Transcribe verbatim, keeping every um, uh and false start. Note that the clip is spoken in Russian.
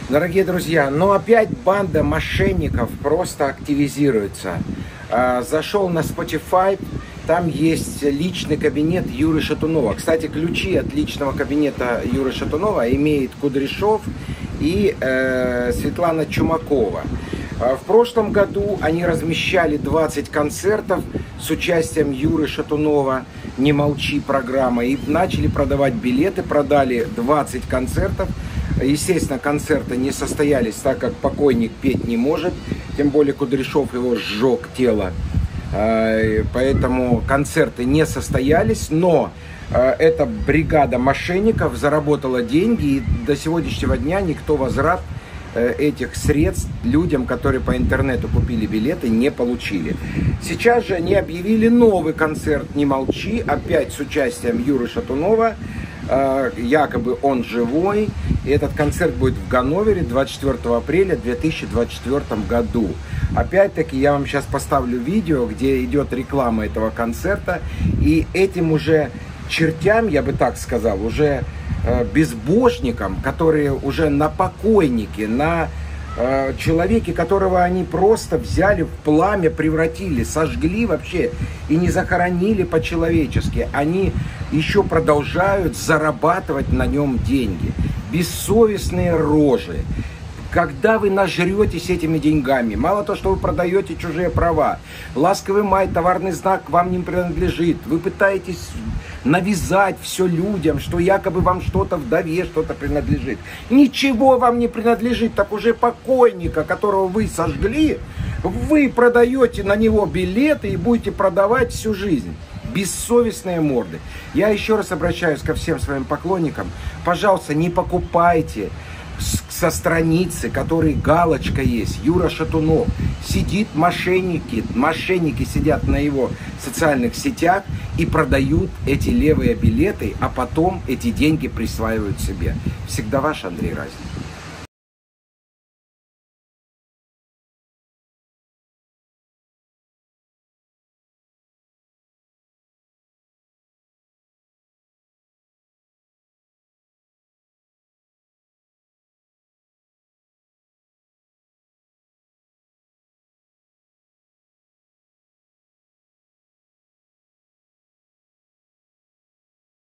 Дорогие друзья, но опять банда мошенников просто активизируется. Зашел на Spotify, там есть личный кабинет Юры Шатунова. Кстати, ключи от личного кабинета Юры Шатунова имеет Кудряшов и э, Светлана Чумакова. В прошлом году они размещали двадцать концертов с участием Юры Шатунова, «Не молчи» программа, и начали продавать билеты, продали двадцать концертов. Естественно, концерты не состоялись, так как покойник петь не может, тем более Кудряшов его сжег тело, поэтому концерты не состоялись, но эта бригада мошенников заработала деньги, и до сегодняшнего дня никто возврат этих средств людям, которые по интернету купили билеты, не получили. Сейчас же они объявили новый концерт «Не молчи», опять с участием Юры Шатунова, якобы он живой. И этот концерт будет в Ганновере двадцать четвёртого апреля две тысячи двадцать четвёртом году. Опять-таки я вам сейчас поставлю видео, где идет реклама этого концерта. И этим уже чертям, я бы так сказал, уже э, безбожникам, которые уже на покойнике, на э, человеке, которого они просто взяли в пламя, превратили, сожгли вообще и не захоронили по-человечески, они еще продолжают зарабатывать на нем деньги. Бессовестные рожи. Когда вы нажретесь этими деньгами, мало то, что вы продаете чужие права, ласковый май, товарный знак вам не принадлежит, вы пытаетесь навязать все людям, что якобы вам что-то вдове, что-то принадлежит. Ничего вам не принадлежит, так уже покойника, которого вы сожгли, вы продаете на него билеты и будете продавать всю жизнь. Бессовестные морды. Я еще раз обращаюсь ко всем своим поклонникам. Пожалуйста, не покупайте со страницы, которой галочка есть, Юра Шатунов. Сидит мошенники, мошенники сидят на его социальных сетях и продают эти левые билеты, а потом эти деньги присваивают себе. Всегда ваш Андрей Разин.